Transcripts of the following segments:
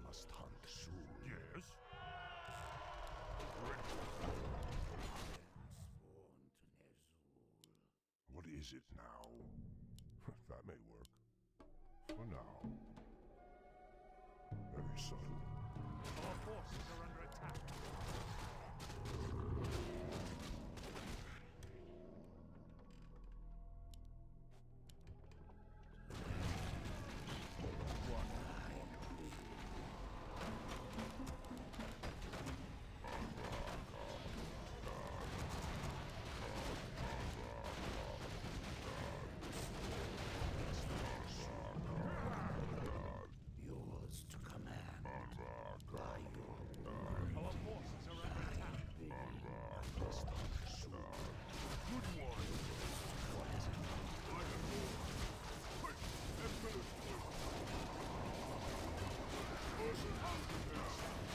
must hunt soon. Yes? Sworn to Ner'zhul. What is it now? That may work. For now. Very subtle. Our forces are under attack. Yours to command. By your Our forces are under attack. must hunt soon. Good one. What is it? I am yours. Quick! Emperor's Person confidence.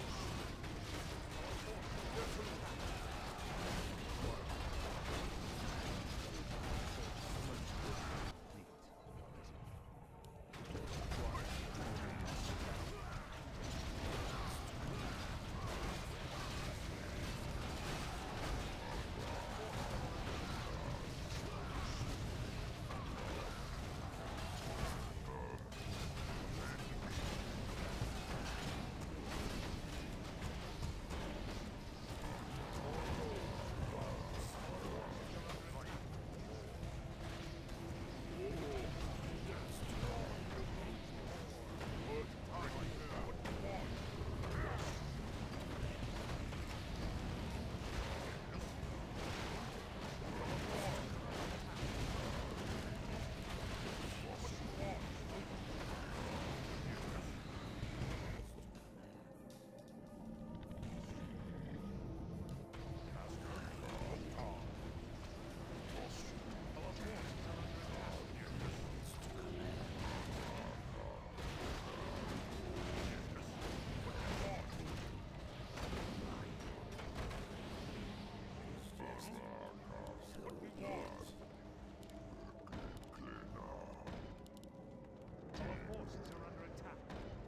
Our forces are under attack.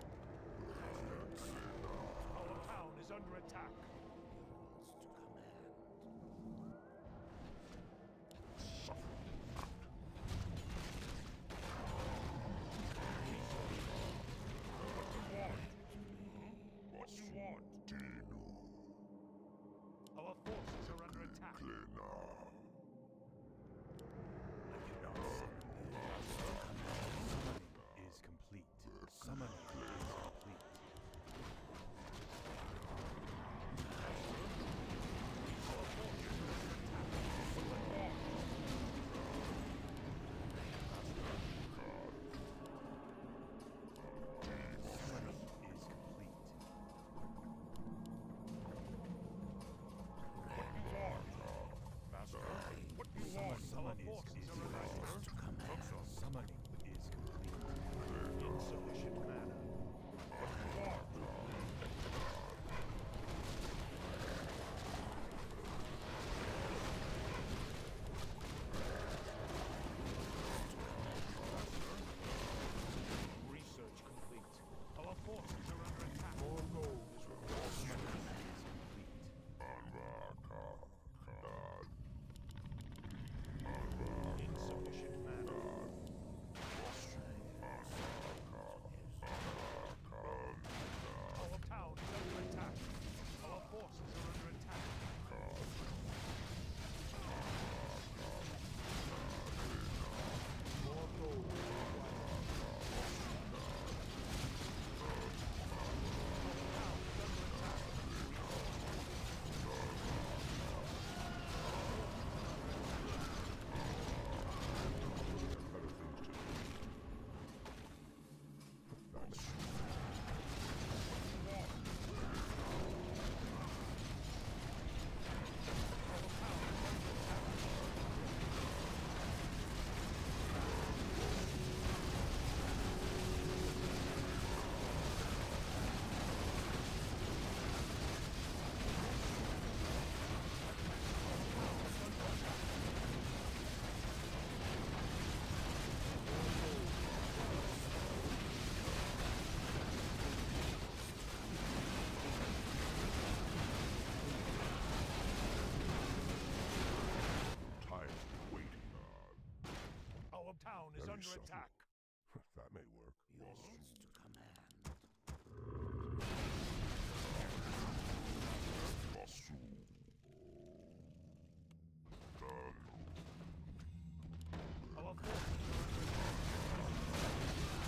Our town is under attack. Yours to command. What you want? Dinu. Our forces are under attack. Klena. Is complete. Summoning is complete. under subtle. attack. That may work. Yours to command. Our forces are under attack.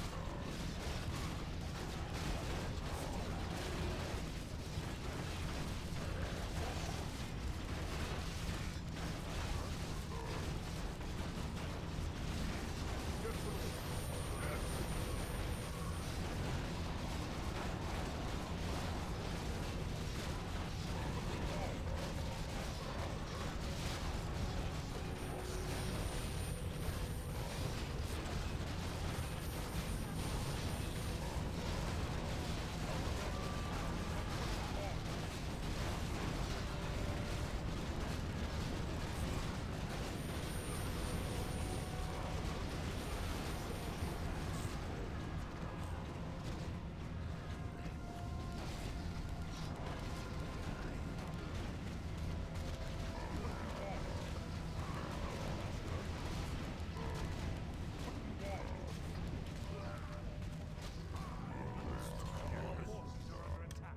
Our forces are under attack.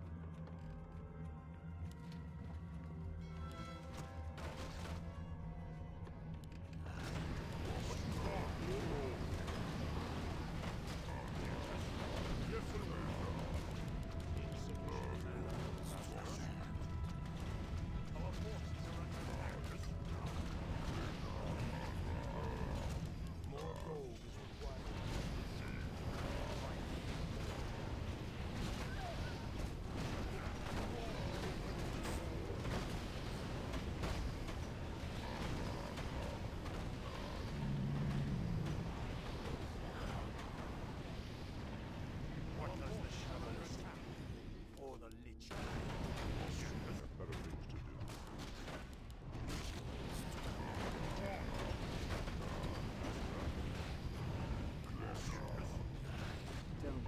Our forces are under attack. More gold is required. What does the shovel attack? Or the lich. Better things to do. Don't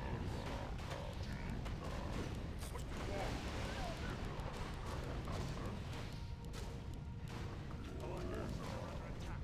Our forces are under attack.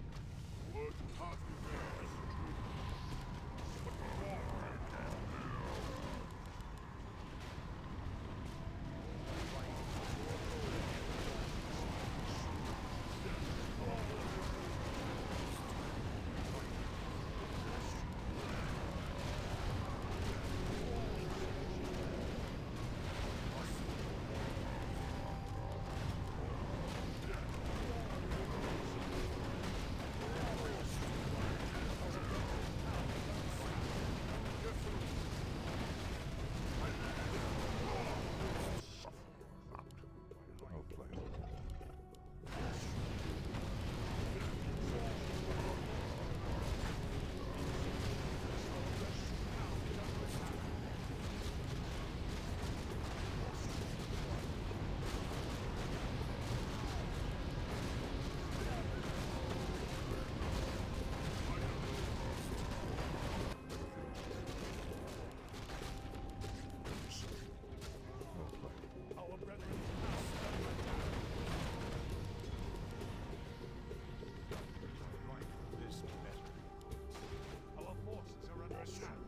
I'll play along. Our brethren are under attack. Like this better. Our forces are under attack.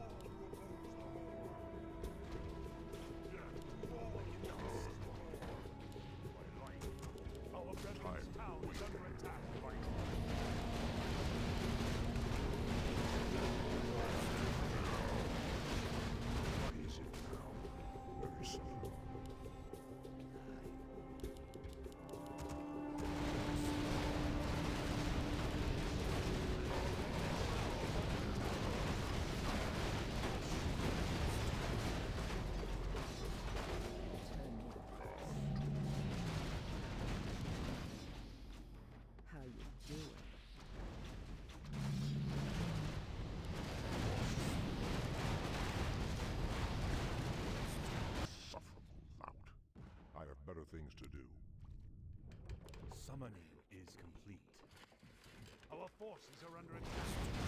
Our brethren's town is under attack. Easy now. Very subtle. how you do it. Insufferable lout. I have better things to do. Summoning is complete. Our forces are under attack.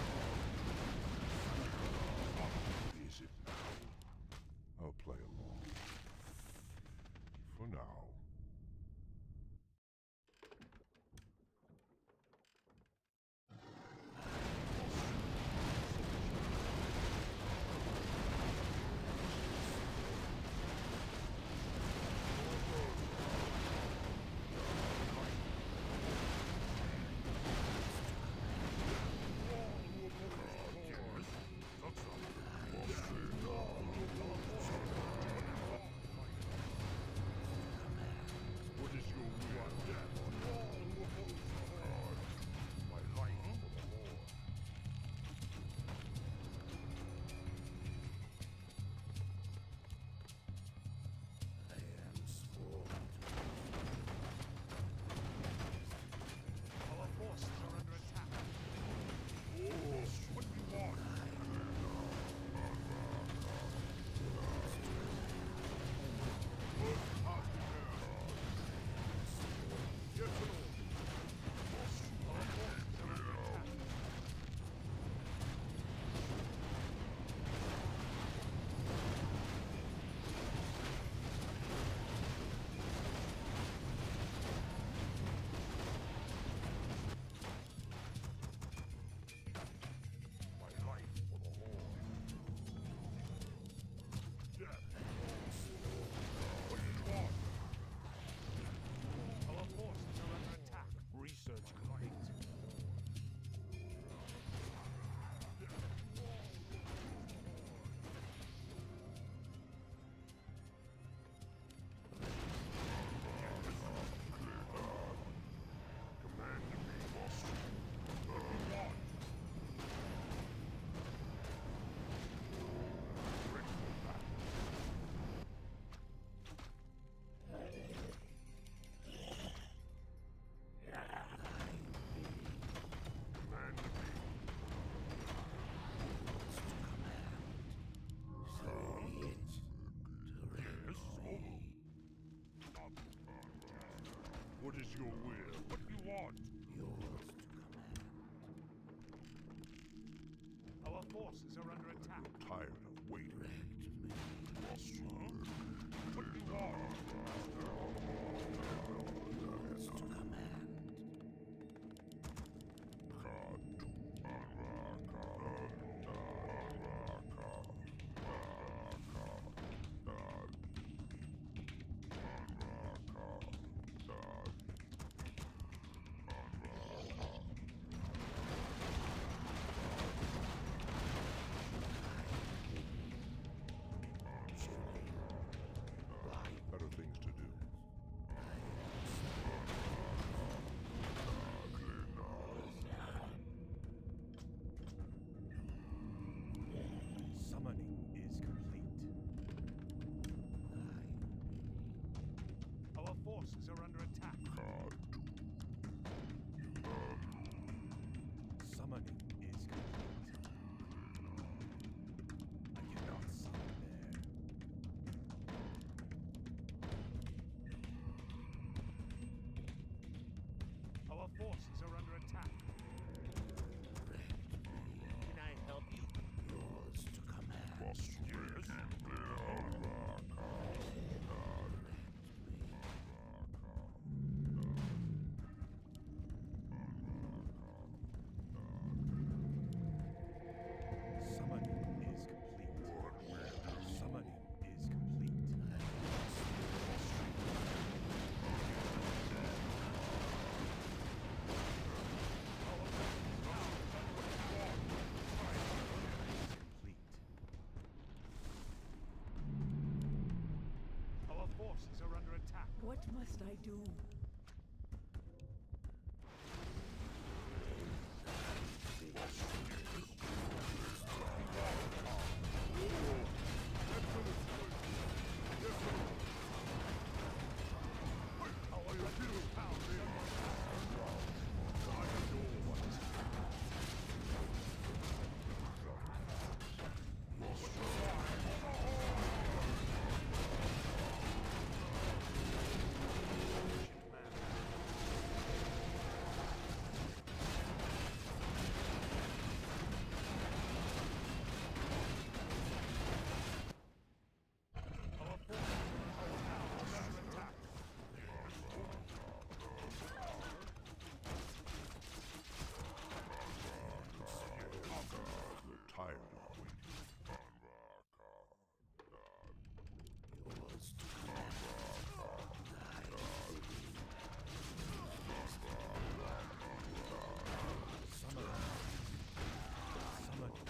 Is it now? I'll play along. For now. your will. What do you want? Yours to command. Our forces are under attack. Tired of waiting. Direct me. What do you want? Yours to command. Better things to do. Summoning is complete. Our forces are under attack. Summoning is complete. I cannot summon there. Our forces are under attack. Can I help you? Yours to command. Yes. Summoning is complete. Summoning is complete. Complete. Our forces are under attack. What must I do? Our forces are under attack. Tired of waiting. Yours to command. Summoning. Summoning.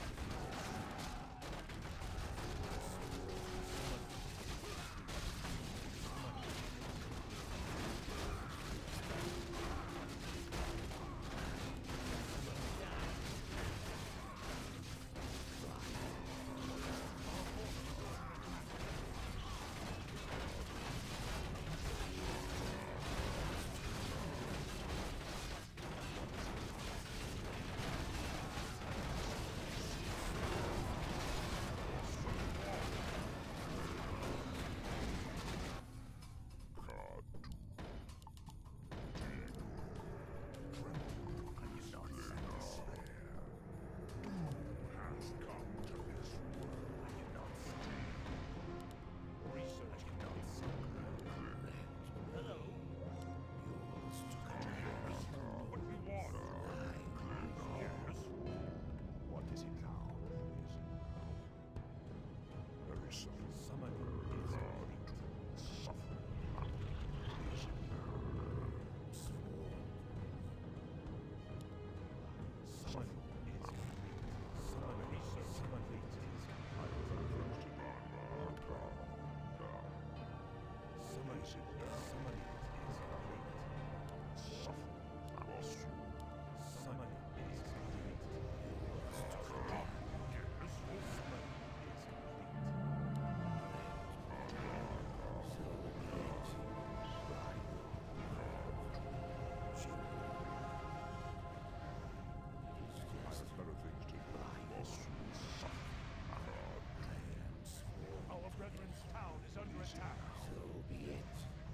Our brethren's town is under attack. So be it.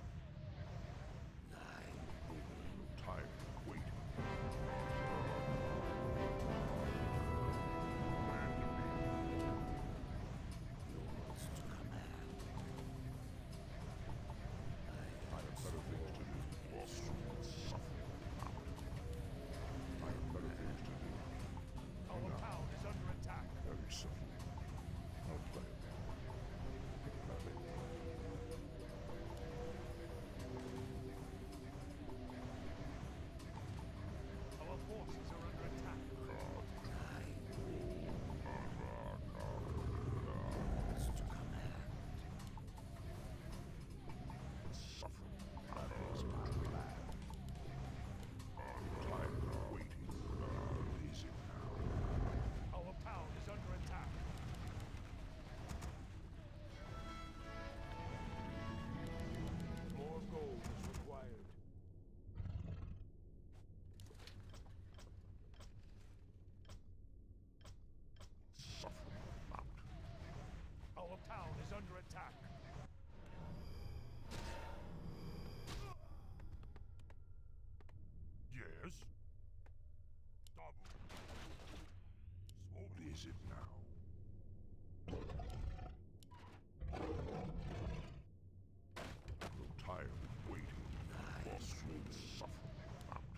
town is under attack. Yes? Double. What is it now? I'm tired of waiting. Boss will suffer out.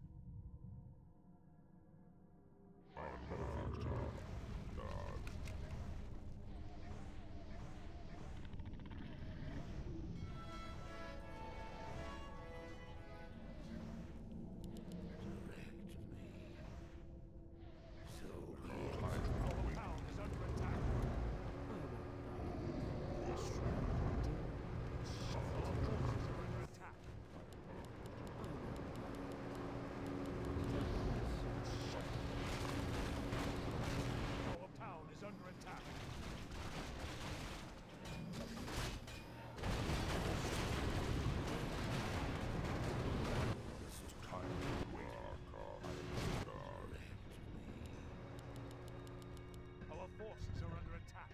Our town is under attack. Our forces are under attack. Our town is under attack. Time to wait. Our forces are under attack.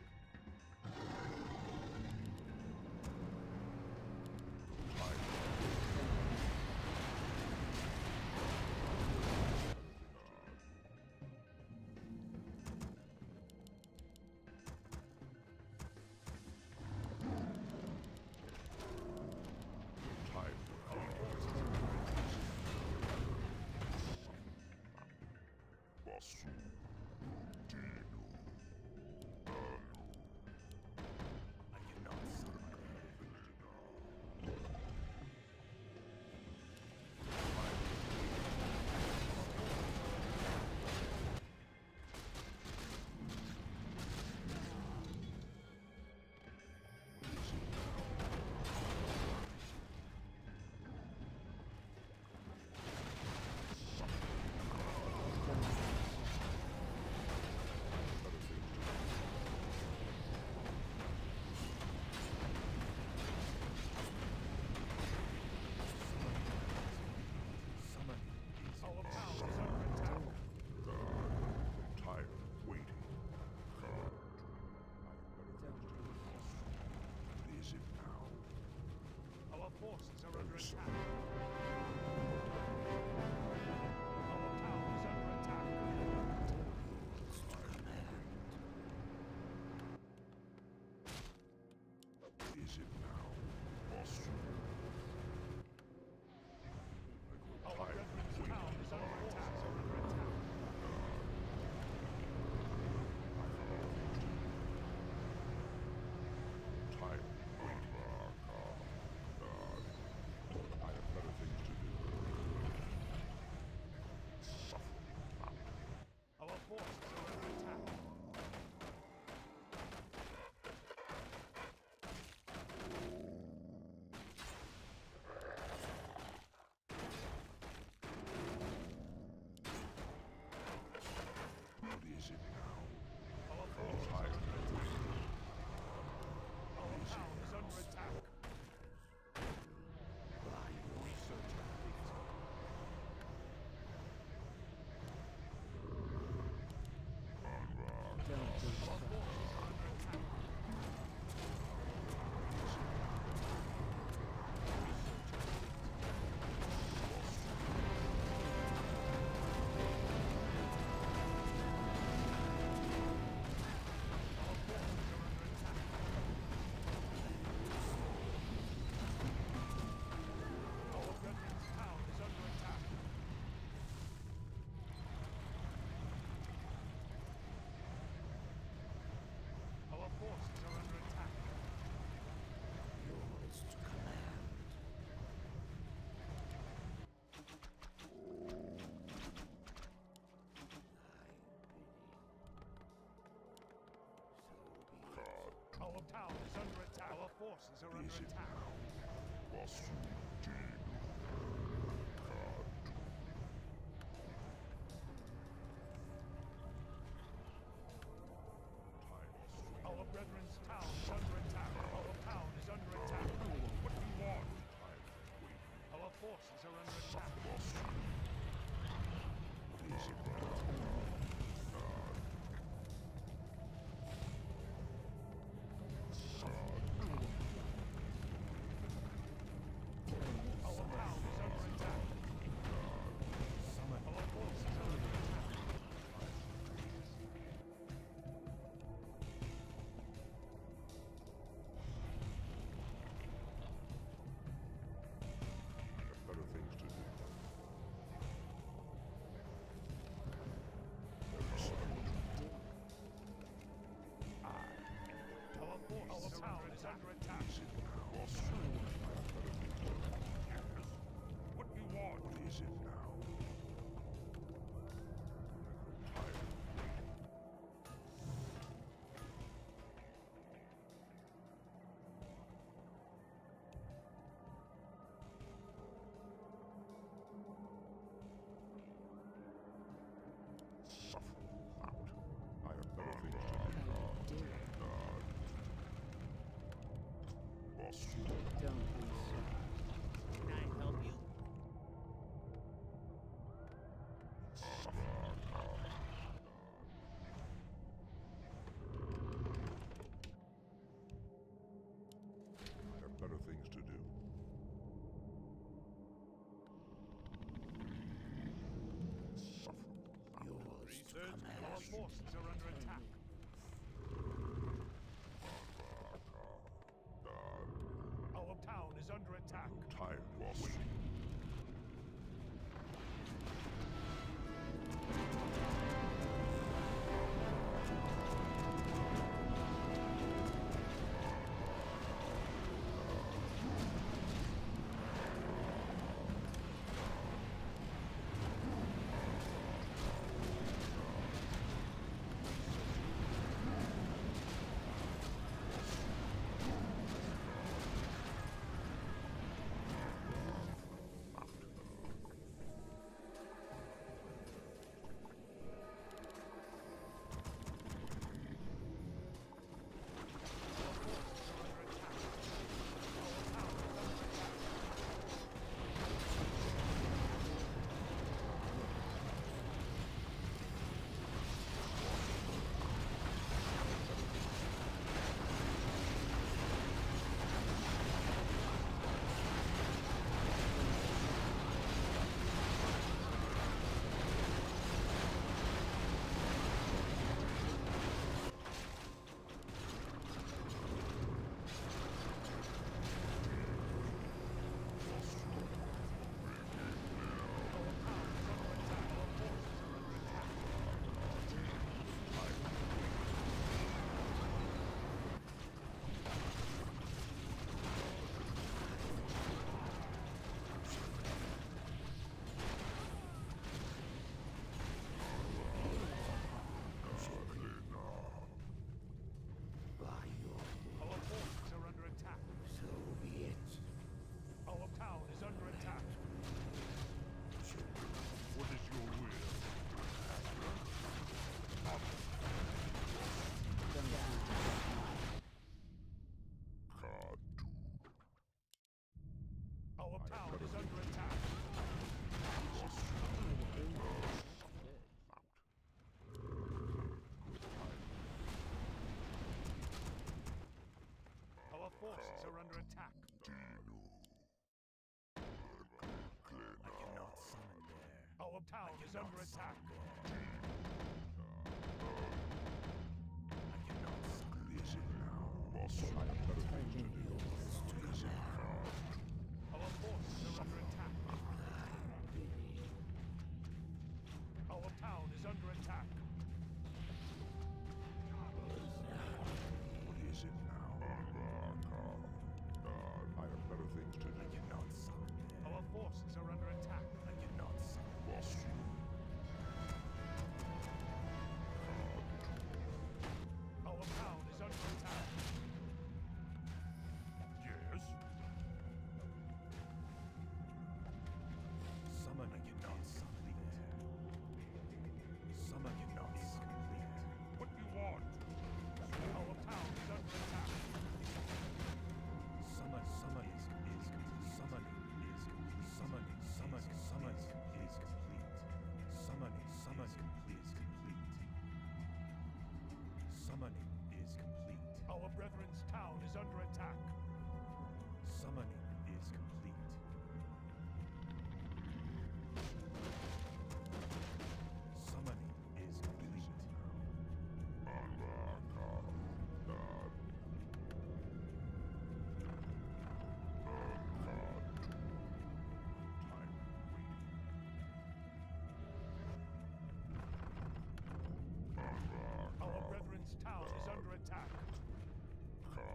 Our town is under attack. I'm tired of waiting. What is it now? Our forces are under So- attack. Our town is under attack. What is it now? Boss. Our Tired of reference waiting. town is under attack. Tired of waiting. I have better things to do. Suffer out. Our forces are under attack. What is it now? Our I'm forces, tired of waiting. our town is under attack. Research complete. Don't be Our forces are under attack. Our brethren's town is under attack. Our forces are under attack. Yours to command. Our town is under attack. Our forces are under Is it attack. now? Boss. Our brethren's town is under attack. Our town is under attack. What do you want? Our forces are under attack. Boss. What is it now? forces are under attack. What do you want? What is it now? Suffer out. I have better things to do. How you do it. Don't be shy. Can I help you? I have better things to do. Suffer. Yours to Our command. forces are under attack. Our town is under attack. Tired of waiting. By your Our forces are under attack. so be it. Our town is under attack. What is your will? Don't be Our town is under attack. Our forces are under attack. I cannot summon there. Our town is under attack. I cannot summon. Is it now? Boss, I have better things to do. Our forces are under attack. Our town is under attack. What is it now? I have better things to do. I cannot summon there. Our forces are under attack. I cannot summon. Boss, Our town is under attack. yes? Summon. I cannot summon there. Summon cannot complete. What do you want? Our town is under attack. Summon is summoning is complete. Summoning is complete. Summoning is complete. Summoning is complete. Summoning is complete. Our brethren's town is under attack. Summoning is complete. Summoning is complete. Our brethren's town is under attack.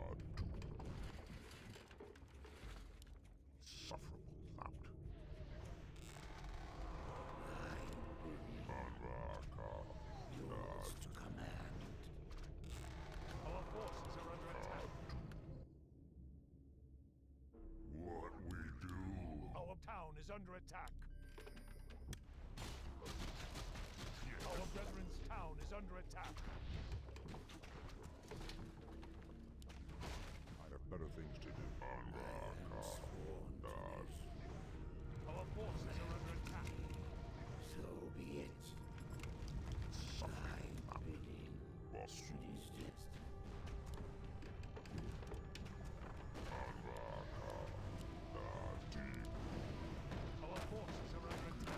is under attack. Our brethren's town is under attack. I have better things to do. Our forces are under attack. So be it. My bidding. Boss. It is destined. Our forces are under attack.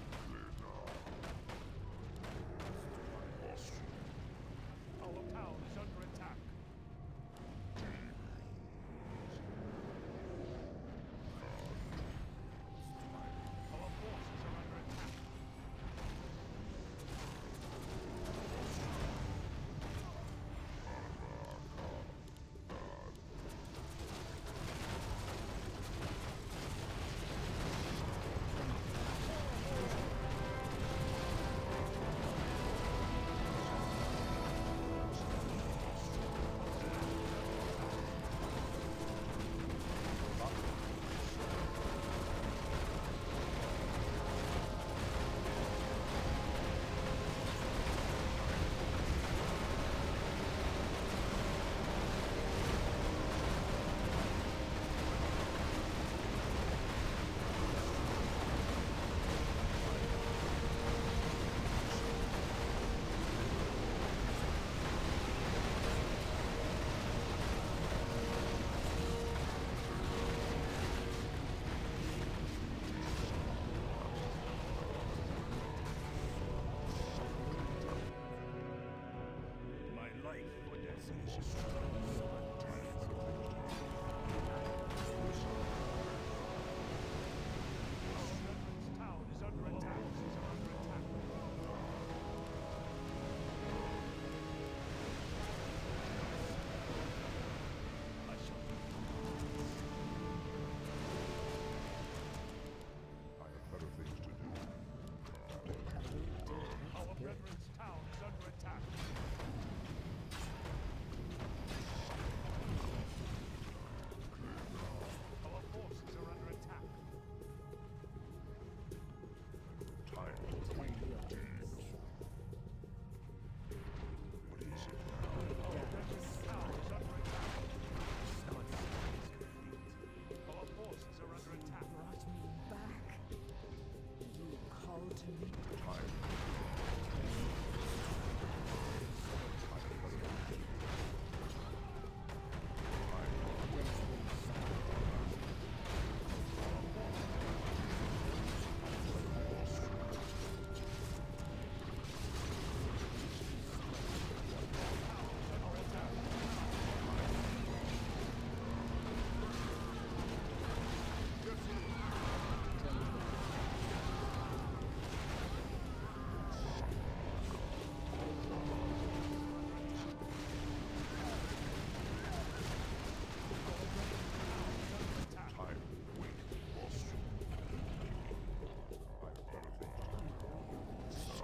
Our town is under attack. Our forces are under attack. My life for this. Our brethren's town is under attack. Forces are under attack. I shall I have better things to do. Our brethren's town is under attack. Our forces are under attack. Time. What is it Our brethren's town is under attack. Our forces are under attack. brought me back? You called to me? Time. Wait. Boss. I have better things to do.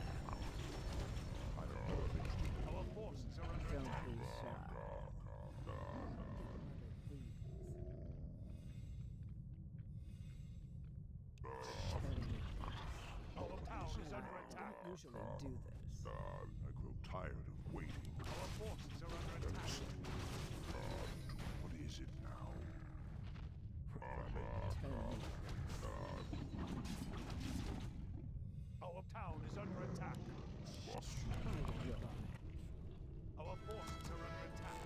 I have better things to do. Our forces are under Don't attack. be shy. Our town is under attack. I usually do this. I grow tired of waiting. Our forces are under attack. What is it now? Tell me. Our town is under attack. Boss. I will be on it. Our forces are under attack.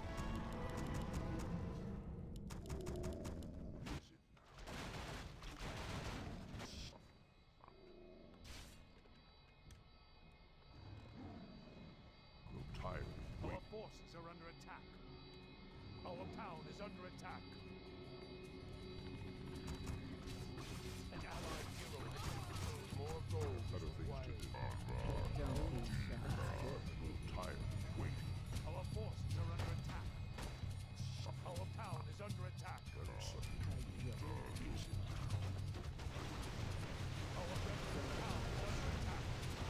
Grow tired of Our waiting. forces are under attack. Our town is under attack. An allied hero has been killed. More gold is Better things to required. do. Don't be shy. Grow tired of waiting. Our forces are under attack. Our town is under attack. I will. Our brethren's town is under attack.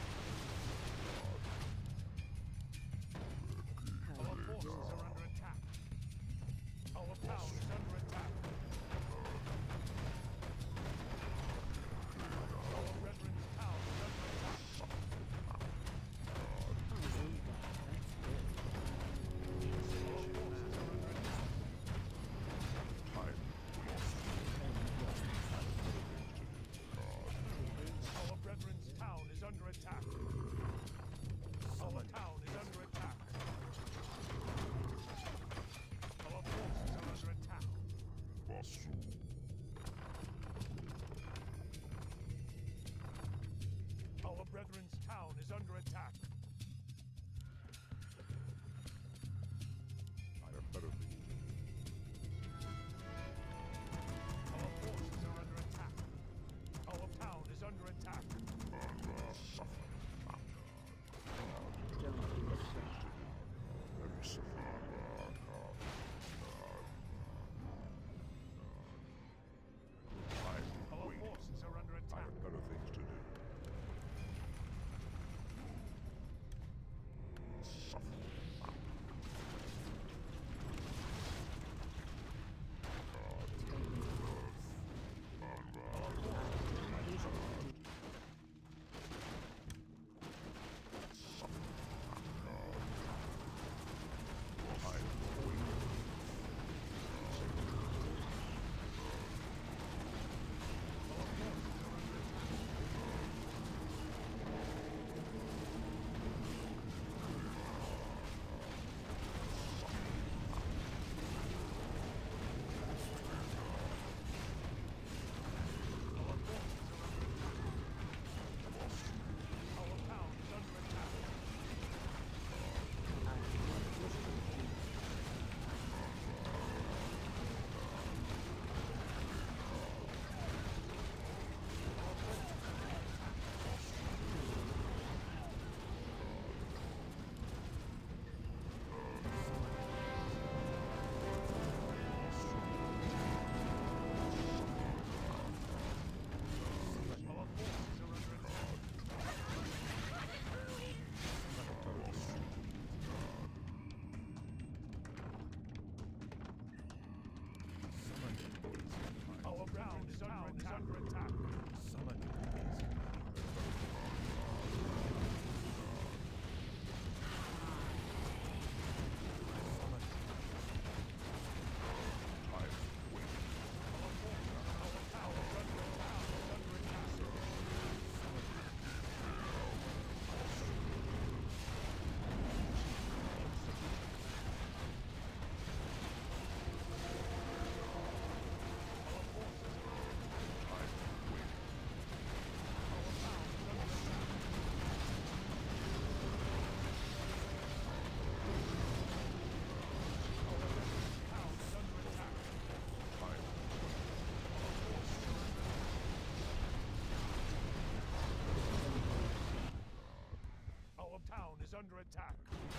How Our you forces do are under attack. Our town is under attack. under attack. Our town is under attack. Our forces are under attack. Basu. Our brethren's town is under attack. I have better things to do. Our forces are under attack. Our town is under attack. Very simple. Our forces are under I attack. have better things to do. Our town is under attack. Our forces are under attack. Our town is under attack. Summoning is complete. Our town is under attack.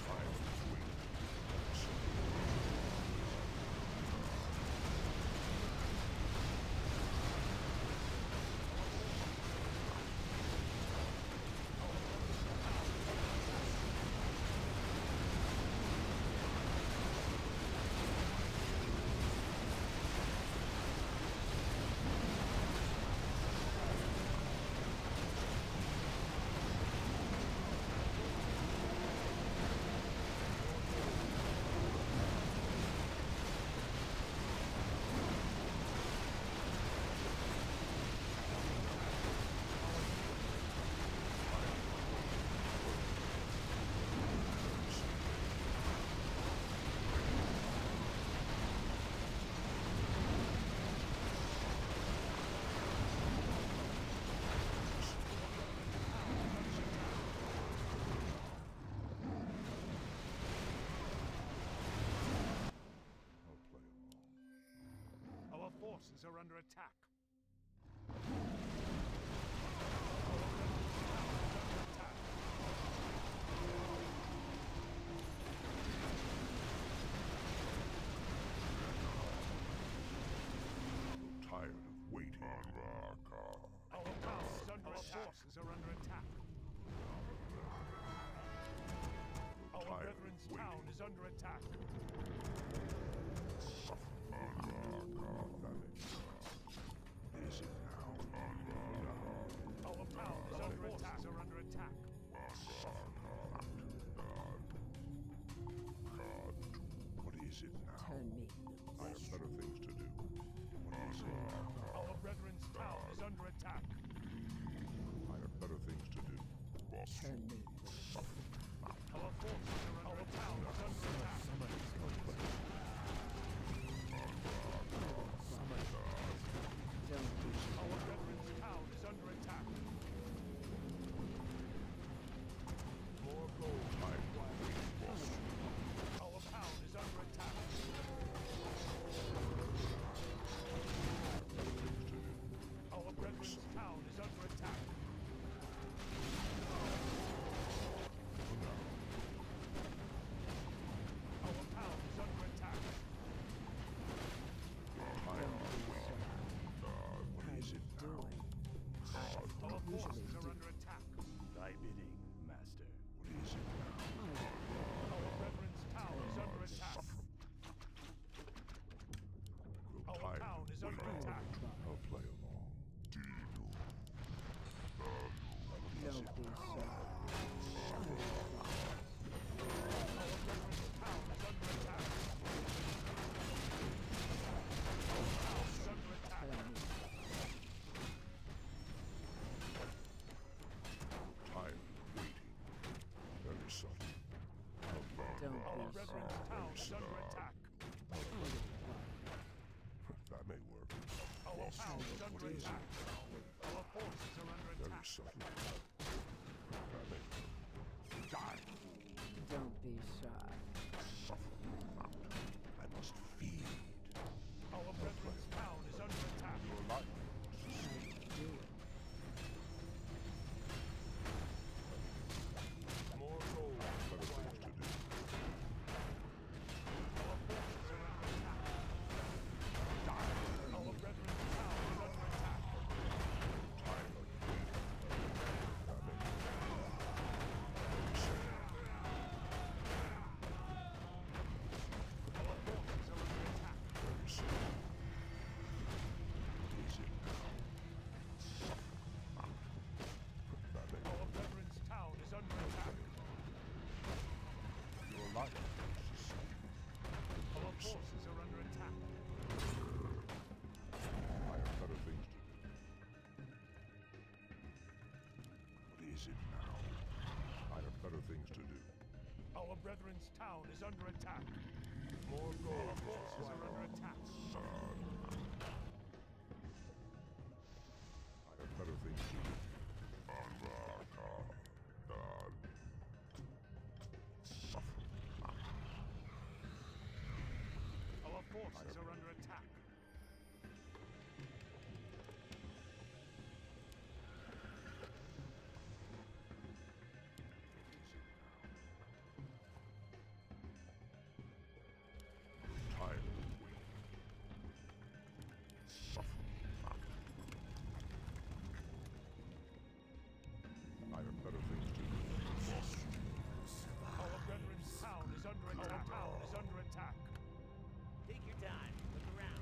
I'll play along. Our forces are under attack. I'm tired of waiting. Our town is under attack. Our forces are under attack. Our Tired of brethren's waiting. town is under attack. Is it now? Our town is under attack. Are under attack. What is it now? Turn me I have better things to do. What is it? Our brethren's town is under attack. I have better things to do. Turn me loose. Our forces are under attack. Our town is under attack. Summon is complete. Don't be Our brethren's town is under attack. More gold. Time. Our town is under attack. Our brethren's town is under attack. Our town is under attack. What is it now? doing. Our forces are under attack. Thy bidding, master. What is it now? Our brethren's town is under attack. Grow Our tired town of is under waiting. attack. I'll play along. Don't be shy. Our brethren's town is under attack. Our town is under attack. Turn me. Tired of waiting. Very subtle. Don't Our be brethren's shy. town is under attack. That may work. Our town is under attack. Our forces are under Very attack. subtle. That may work. Die! Don't be shy. I must feed. Our brethren's town is under attack. Your life. Do it. More gold. Better things to do. Our forces are under attack. Our brethren's town is under attack. Tired of waiting. That may work. Our forces are under attack. Very subtle. What is it now? That may Our brethren's town is under attack. Your life. Our forces are under attack. I have better things to do. What is it now? I have better things to do. Our brethren's town is under attack. More gold forces are under attack. I have better things to do. Our forces are under attack. Tired of waiting. I have better things to do. Our brethren's town is under attack. Our town is under attack. Take your time. Look around.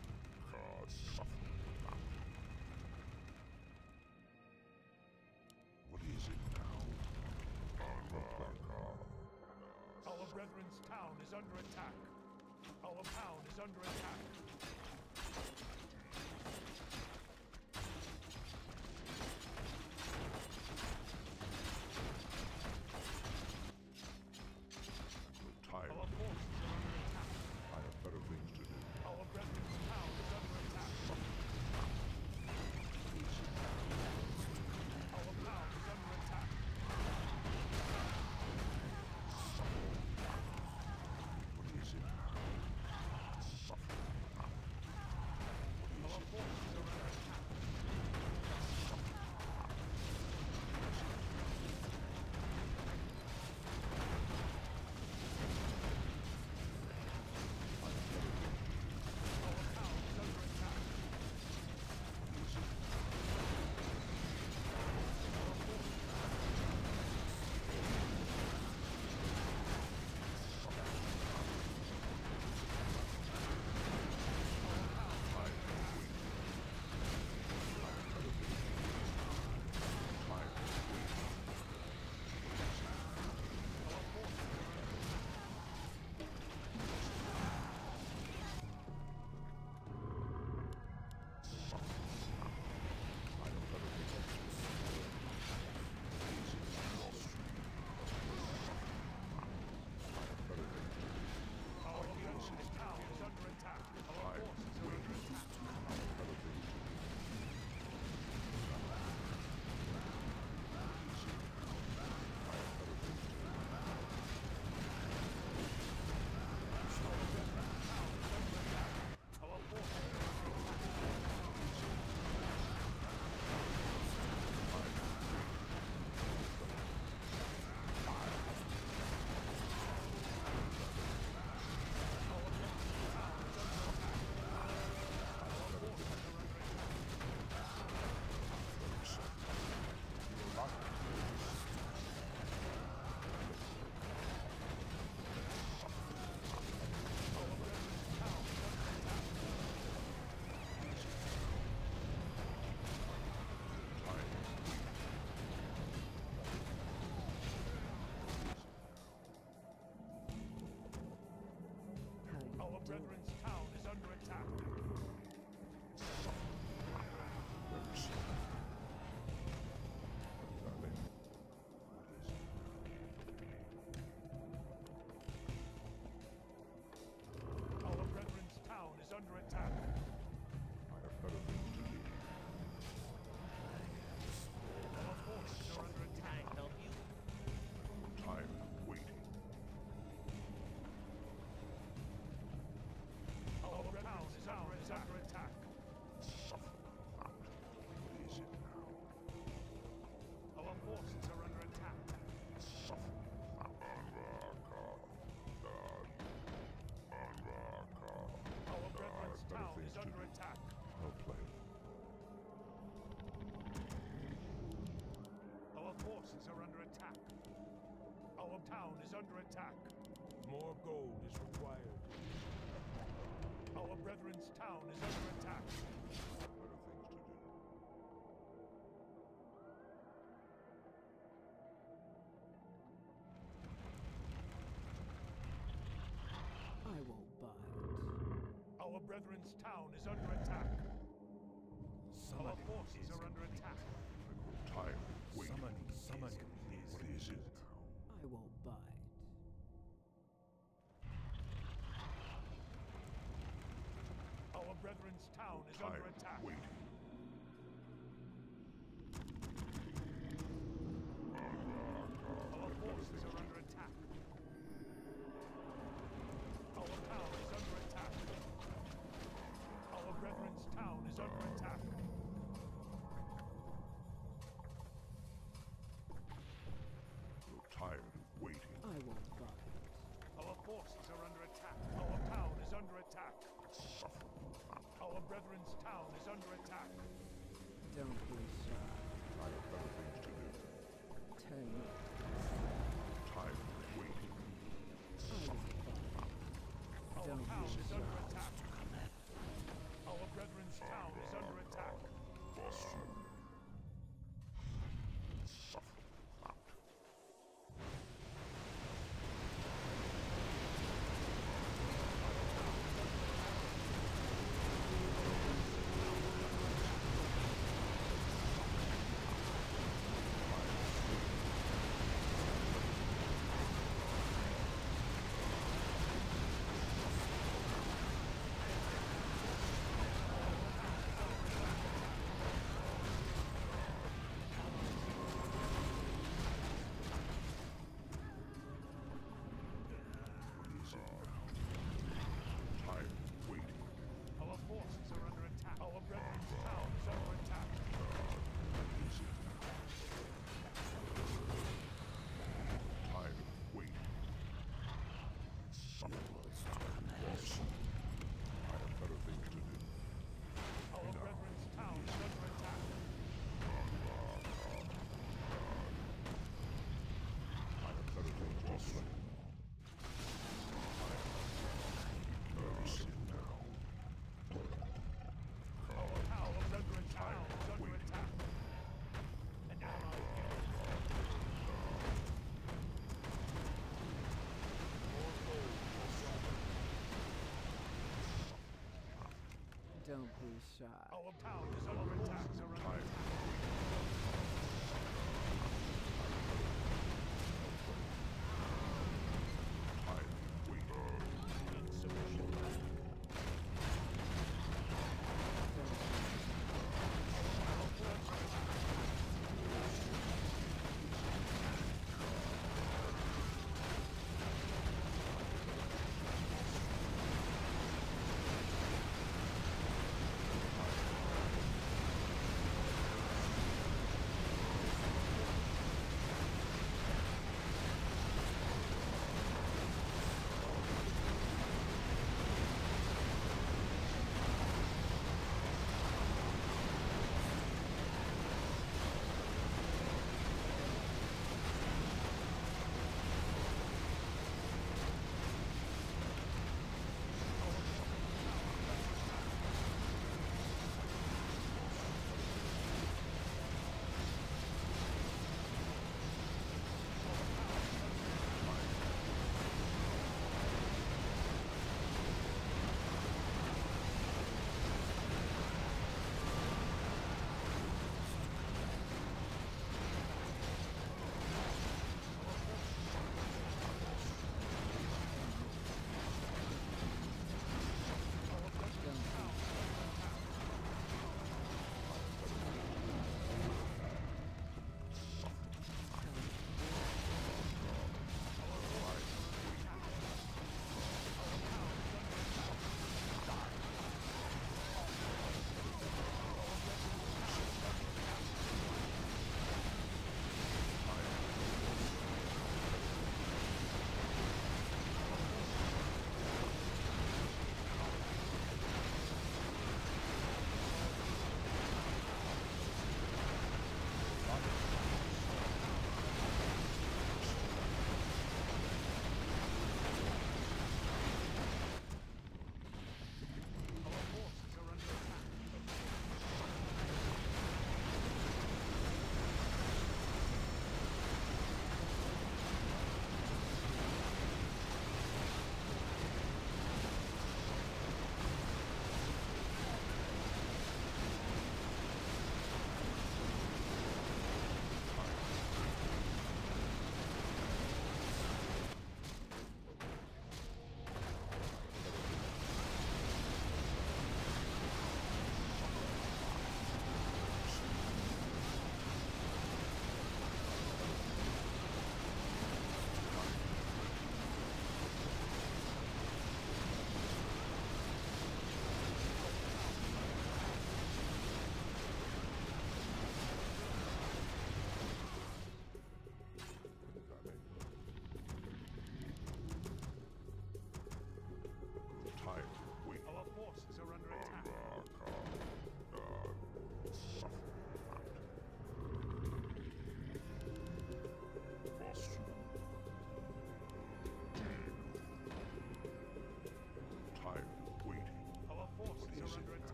What is it now? Our brethren's town is under attack. Our town is under attack. Tired. Our forces are under attack. I have better things to do. Our brethren's town is under attack. Our town is under attack. What is it now? attack. Never seen that. That may work. Our brethren's town is under attack. I have better things to do. Our forces are under Can attack. I help you? Tired of waiting. Our town is under attack. What is it now? Our forces are under attack. Our brethren's town is under attack. I'll play. Our forces are under attack. Our town is under attack. More gold is required. Our brethren's town is under attack. Better things to do. I won't bite. Our brethren's town is under attack. Our Summoning forces is are under complete. attack. I grow tired of waiting. Summoning What is is it complete. now? I won't bite. Our brethren's town is under Tired attack. of waiting. Our forces are under attack. Our town is under attack. Our brethren's town is under attack. Grow tired of waiting. I won't bite. Our forces are under attack. Our town is under attack. Our brethren's town is under attack. Don't be shy. I have better things to do. Turn me. Tired of waiting. I won't bite. Our Don't town be is under shy. attack. Our brethren's town is under attack. Tired of waiting. Our forces are under attack. Our brethren's town is under attack. Tired of waiting. I have better things to do. Our brethren's town is under attack. I have better things to say. Sit now. Our brethren's town is under attack. An ally Don't be shy. Our town is under attack. Tired of tired of waiting. Insufficient.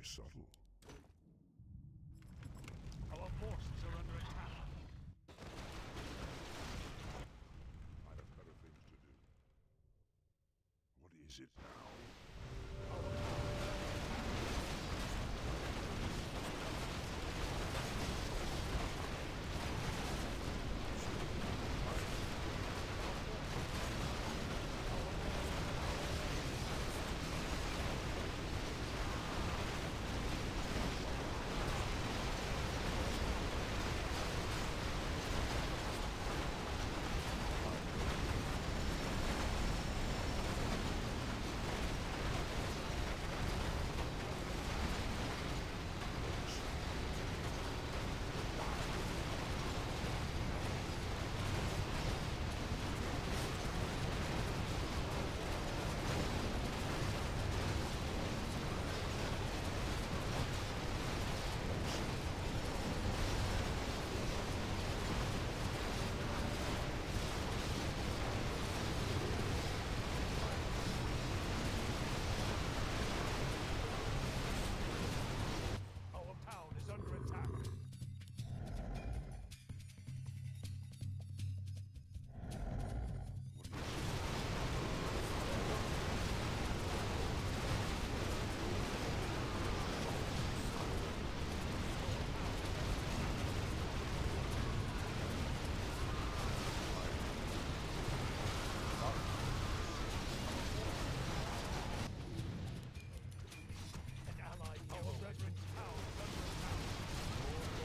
subtle. Our forces are under attack. I have better things to do. What is it now? Our town is under attack. An allied our brethren's town is under attack.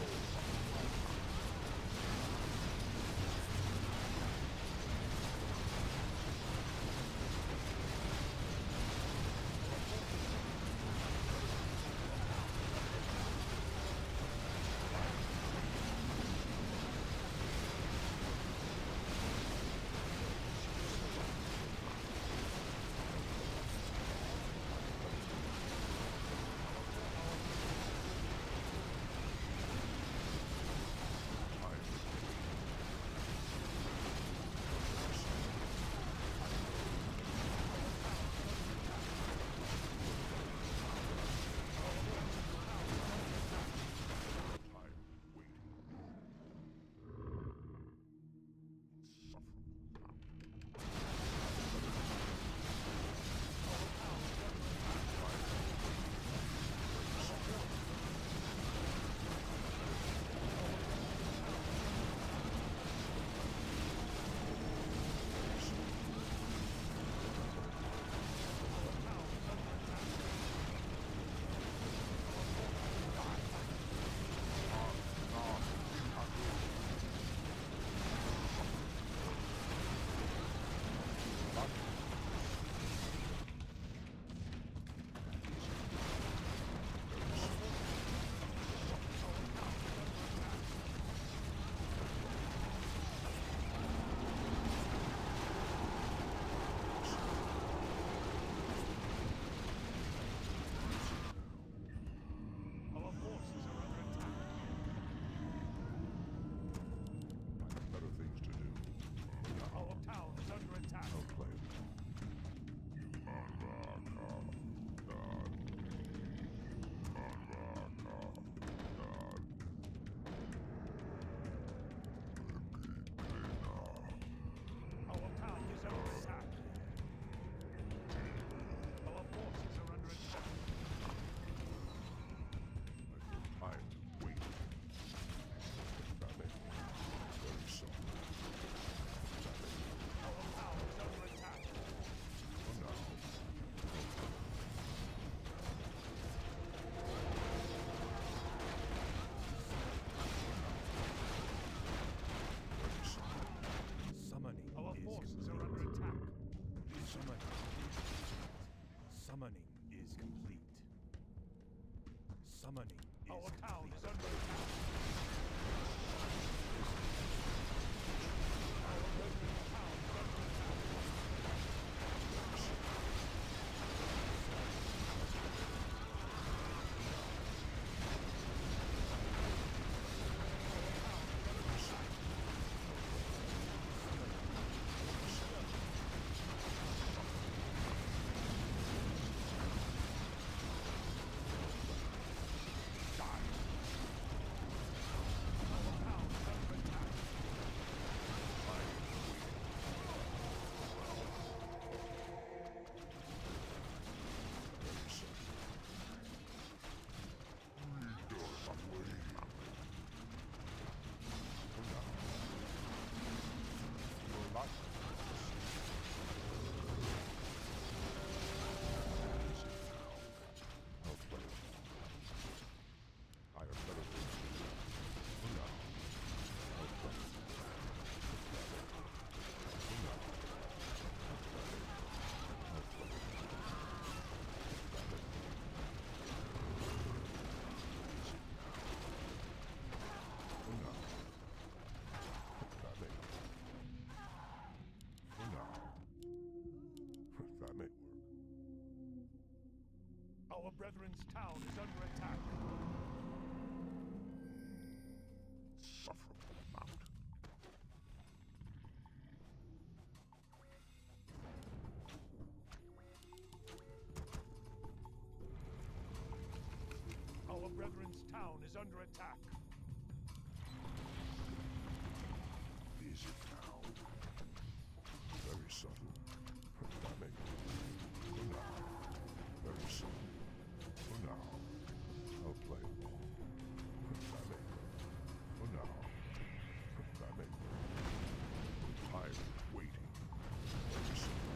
Our forces are under attack. I have better things to do. Our town is under attack. I'll play it. Our town is under attack. Our forces are under attack. Time to wait. Very soft. Our town is under attack. For now. Summoning Our is forces are complete. under attack. Summoning is complete. Summoning is Our town complete. is under attack. Our brethren's town is under attack. Our brethren's town is under attack. Insufferable amount. Our brethren's town is under attack. Is it now? Very subtle. That may work. For now. Very subtle. For now. I'll play along. That may work. For now. That may work. Pirate waiting. Very subtle.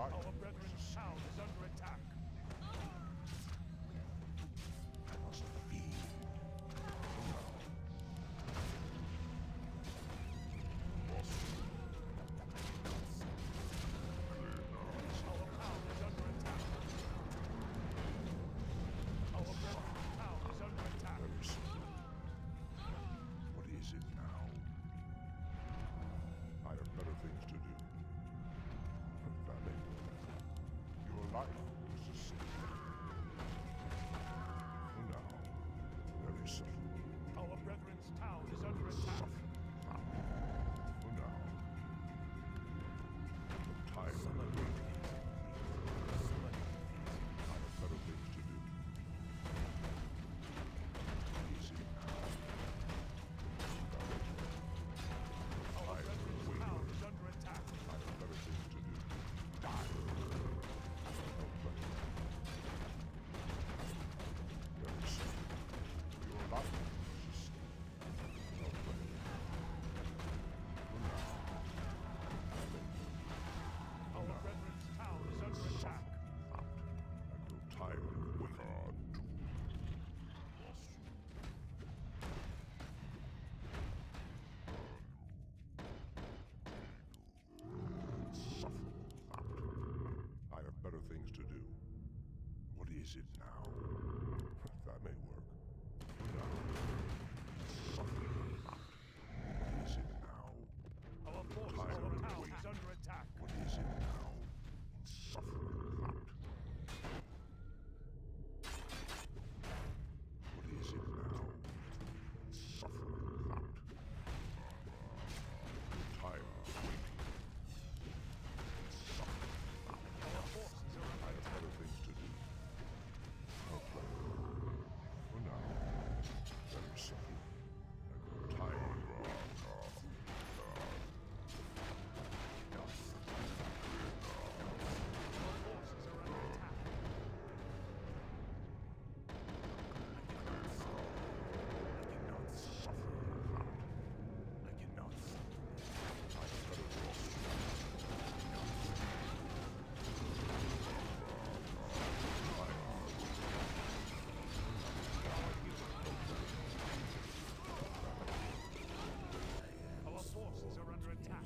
life Our brethren's town is under attack. I must feed. Our town is under attack. Our brethren's town is under attack. Very simple. What is it now? I have better things to do. That may work. Your life is a sin. For now, very subtle. Our brethren's town is under attack. For now. Time. Summon I have better things to do. Easy now. Our brethren's town is under attack. I have better things to do. Die. No pleasure. Very simple. Your life is a sin. No pleasure. For now. Our brethren's town is under attack. I grow tired of waiting. I have better things to do. What is it now? That may work. For now. What is it now? Our forces, Tired our of town waiting. is under attack. What is it now? Suffer not. What is it now? Suffer not. Tired of waiting. Suffer not. Our forces are I under have attack. better things to do. No play. For now, very simple. I grow tired. Our forces are under attack. Our forces are under attack.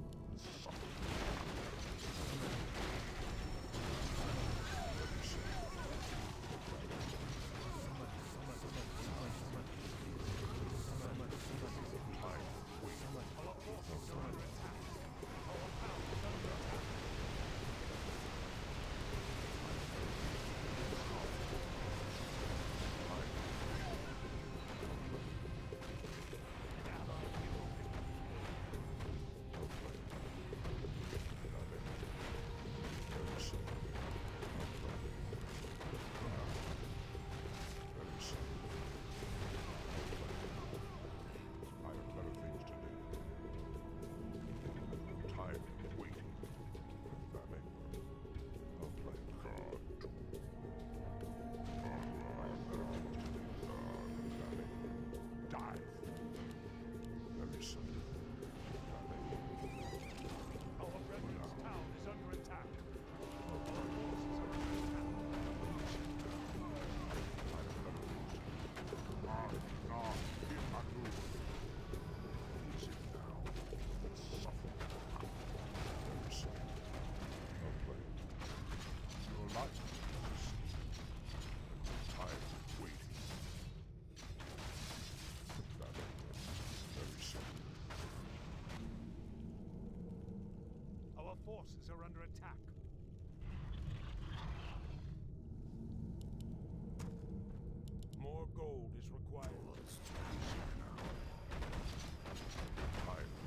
Our forces are under attack. Our town is under attack. I have better things to do. Tired of waiting. That may work. I'll play God. I have better things to do. That may work. Die. Very simple. That may work. Our brethren's town is under attack. Our forces are under attack. I have better things to do. What is it now? Suffer. Very simple. No play. Your life is a sin. Tired of waiting. That may work. Very simple. Our forces are under attack. More gold is required. Tired of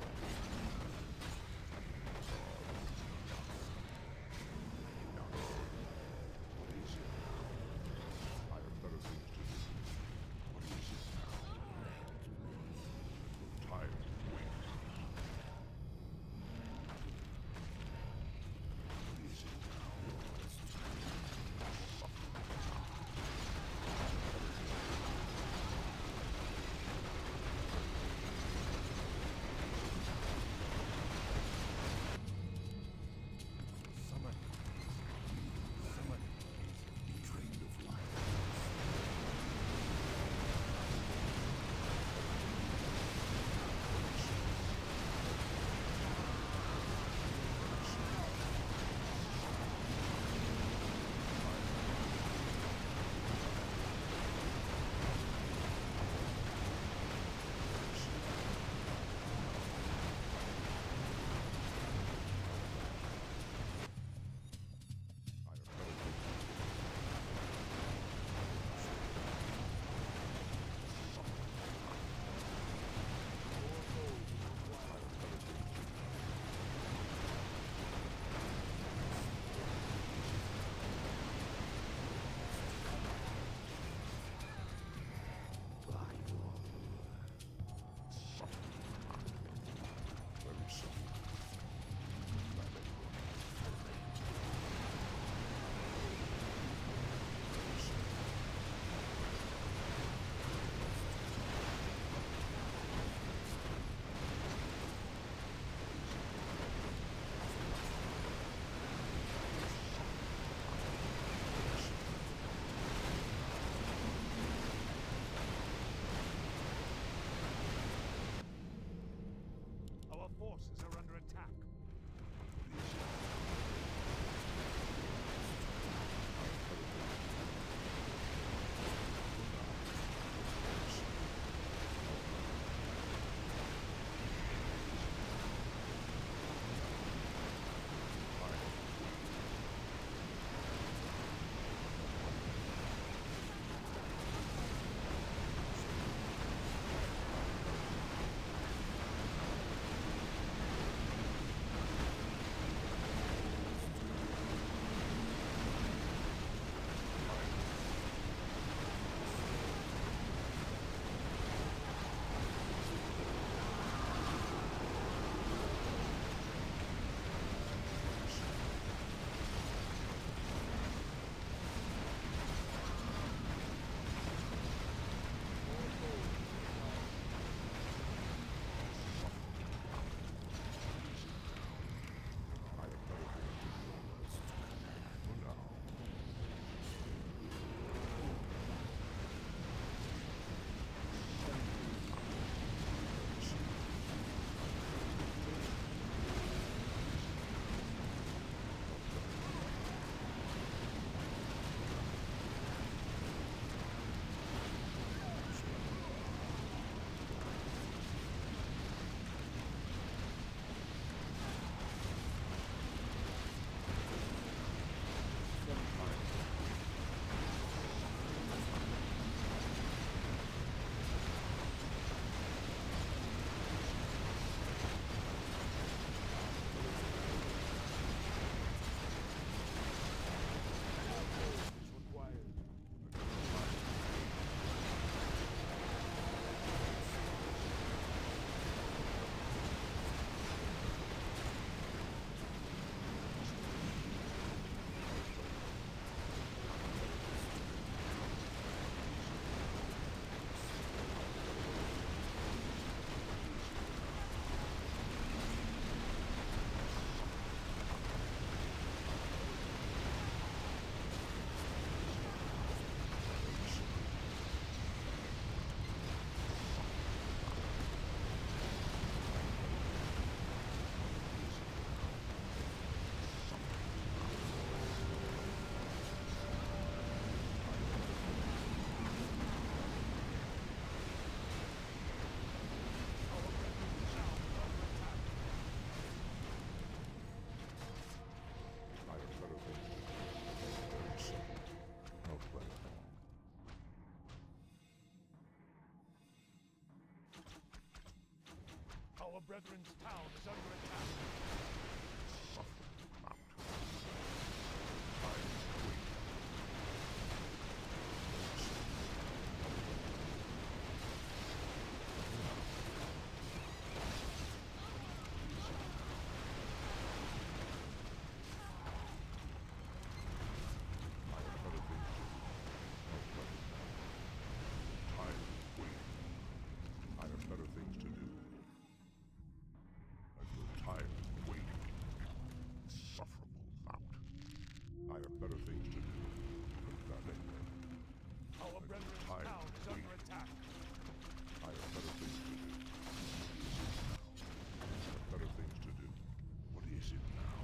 What is it now? I have better things to do. What is it now? Tired of waiting. What is it now? Suffer. forces are under attack. Our brethren's town is under attack. I have better things to do. I feel tired of waiting. Insufferable bout. I have better things to do. Our brethren's town is under attack. I have better things to do. I have better things to do. What is it now?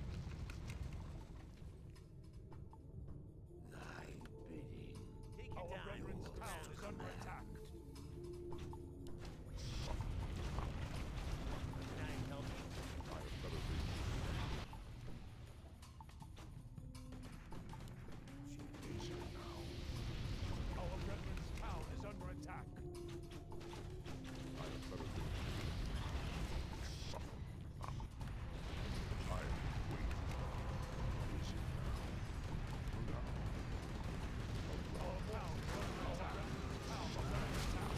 Thy bidding. Take your Our time. brethren's town is under attack. Can I help you? I have better things to do. What is it now? Our brethren's town is under attack. I have better things to do. Suffer. Tired of waiting. What is it now? Now. Our town is under attack. Town is under attack.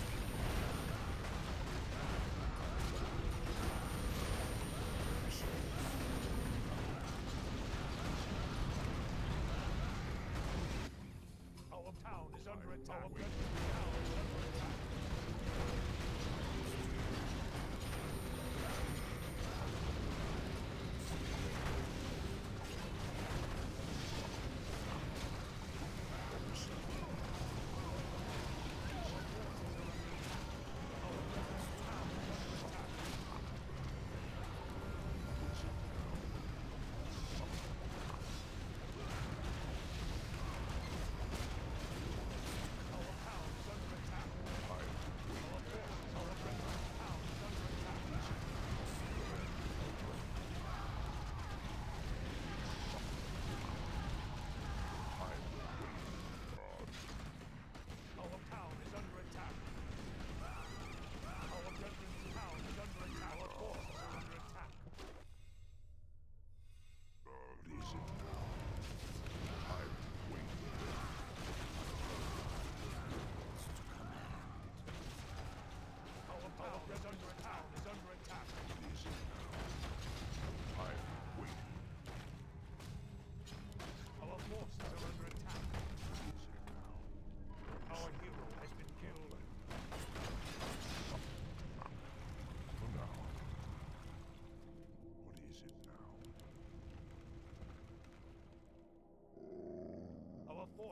Our town is under attack. Our brethren's town is under attack.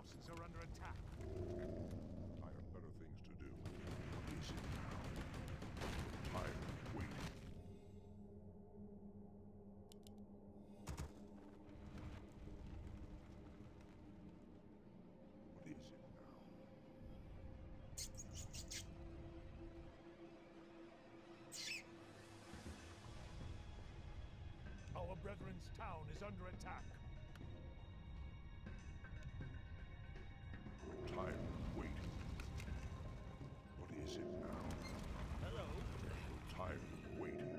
forces are under attack. I have better things to do. What is it now? I'm tired of waiting. What is it now? Our brethren's town is under attack. I'm tired of waiting. What is it now? Hello. I'm tired of waiting.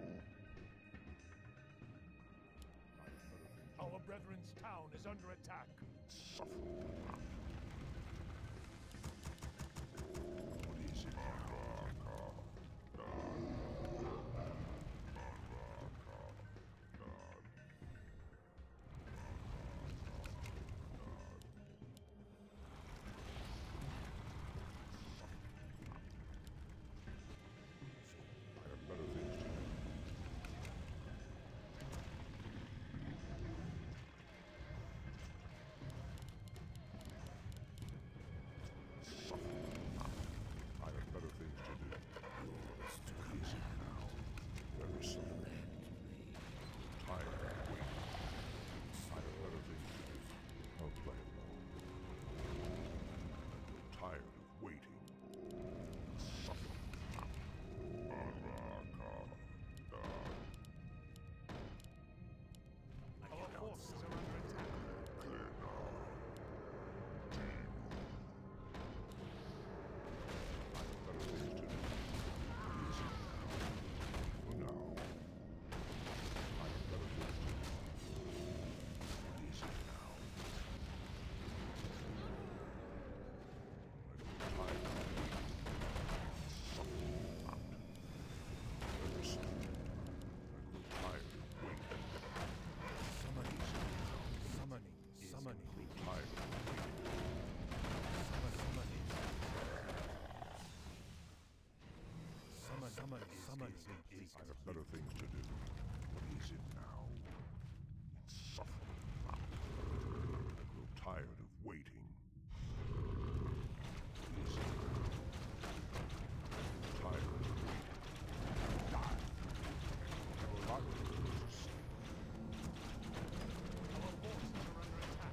I have better things to Our brethren's town is under attack. suffer. What is it now? I have better things to do. Suffer. I have better things to do. What is it now? There is something. Tired of waiting. I have better things to do. I'll play along. Tired of waiting. Suffer. Our forces are under attack. I have better things to do. What is it now? For now. I have better things to do. What is it now? I'm tired of waiting. Suffer not. There is something. I grow tired of waiting. Summoning. Summoning. Summoning. Tired of waiting. Summoning. Summoning. Summoning. I have better things to do. What is it now? Suffer not. I grow tired of waiting. What is it now? Tired of waiting. Die. Your life is safe. Our forces are under attack.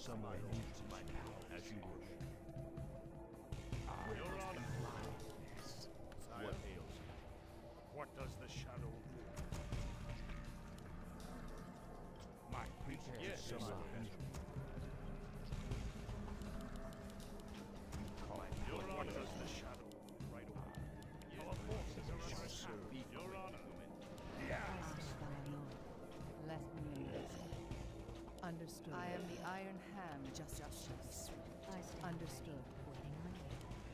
summon you to my power as you wish. Your Honor. What ails you? What does the shadow do? My creature Yes, is summon summoned. you. What does the shadow do? Right away. Our forces are under attack. Your Honor. Let me listen. Understood. I am the Iron Hand. Justice. Understood. Waiting on you.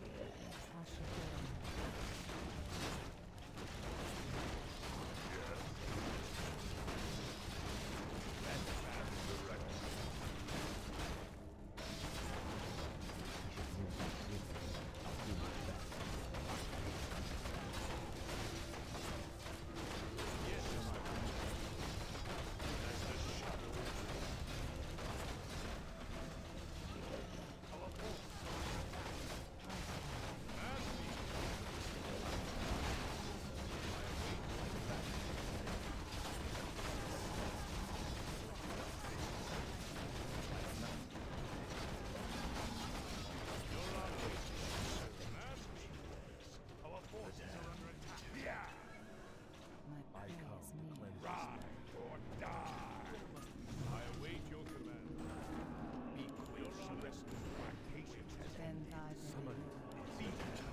Our forces are under attack. Yeah. My I praise come to me. cleanse Ride or die. I await your command. Be quick. Your Honor. My patience has Then thy Summon will. is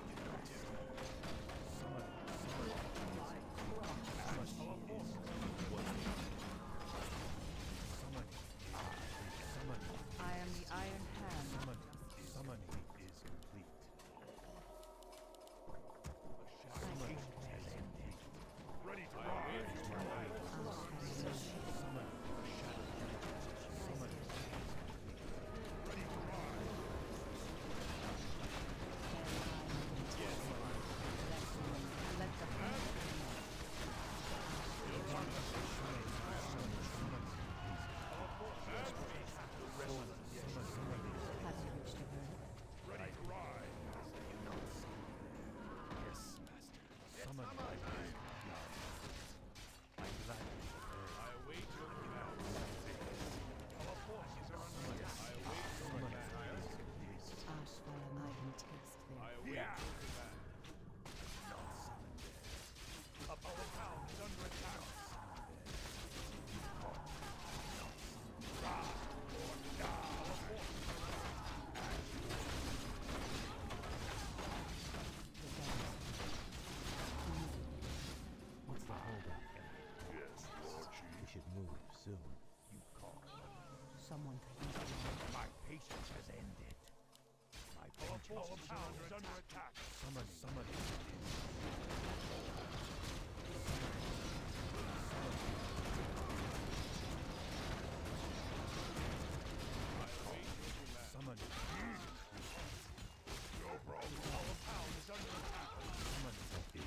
Summon. Trust Our forces what Summon. Summon. I am the Iron Hand. Summoning is complete. Summoning has ended. Ready to ride. Summon. Summon. Ready to ride. Let the hunt Our forces are under attack. have you reached a verdict? Ready to ride. Yes, master. Summon. I gladly obey. I await your command. Our forces are under attack. I await your command. Ashvaram, I can taste I their await your command. Our town is under attack. Ride or die. Our forces are under attack. What's the holdup? Yes, Lord Chief. We should move soon. You call. someone to eat. My patience has ended. My vengeance is under attack. Summon. Summon. No problem. Our town is under attack. Summon is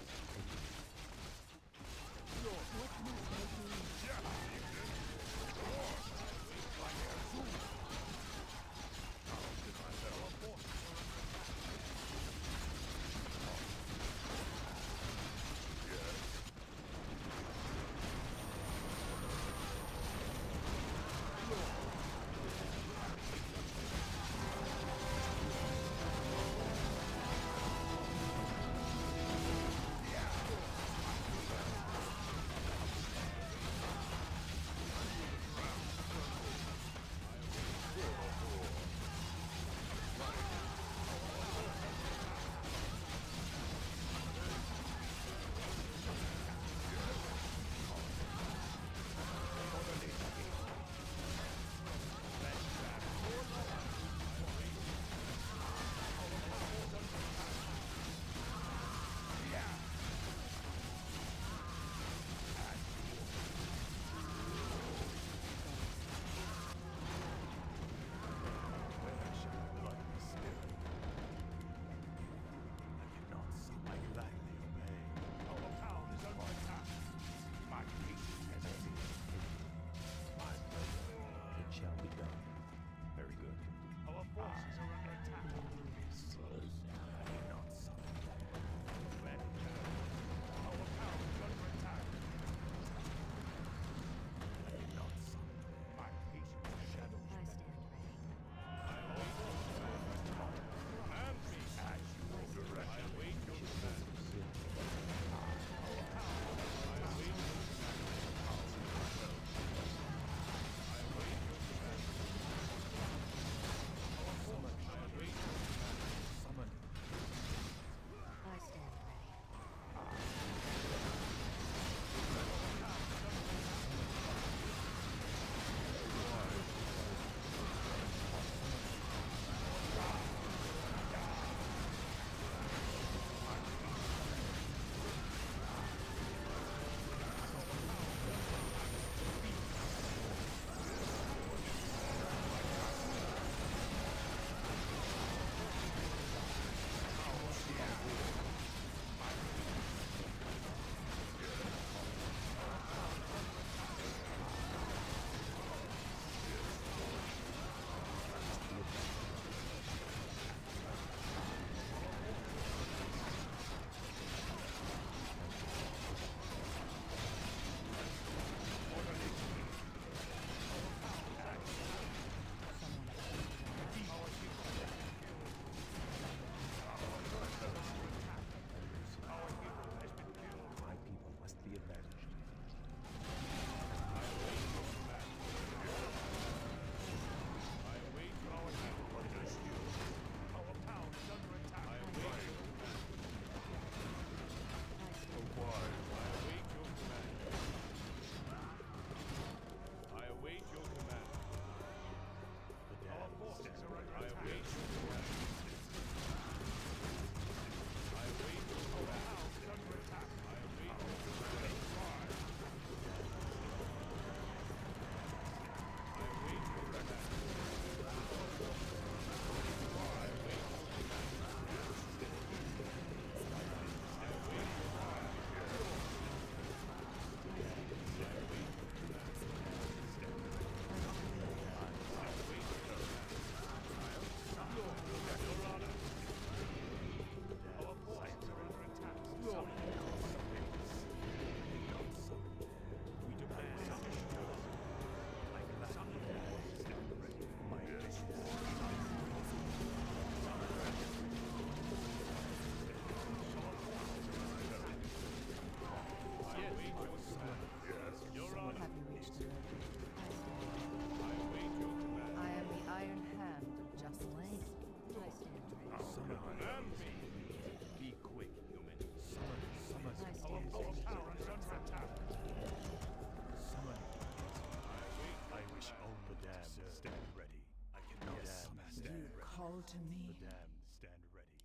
All to me. The damned stand ready.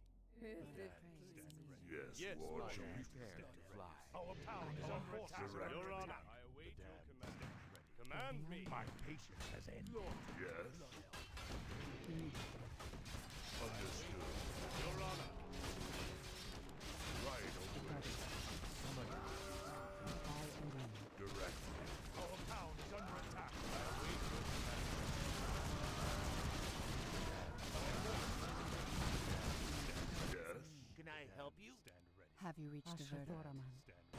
Yes, Yes, Lord my Chief. Prepare to fly. Our town is under attack. Direct Your me. Honor, I await your command. Command me. My patience has ended. Yes. Understood. Your Honor, Right away. Direct me. our town is under attack. I await your command. Yes. Can I help you? Stand ready. Have you reached a verdict? Stand ready.